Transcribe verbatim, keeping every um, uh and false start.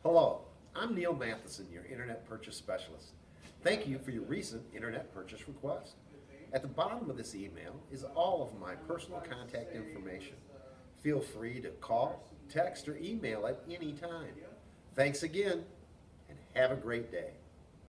Hello, I'm Neil Matheson, your Internet Purchase Specialist. Thank you for your recent Internet purchase request. At the bottom of this email is all of my personal contact information. Feel free to call, text, or email at any time. Thanks again, and have a great day.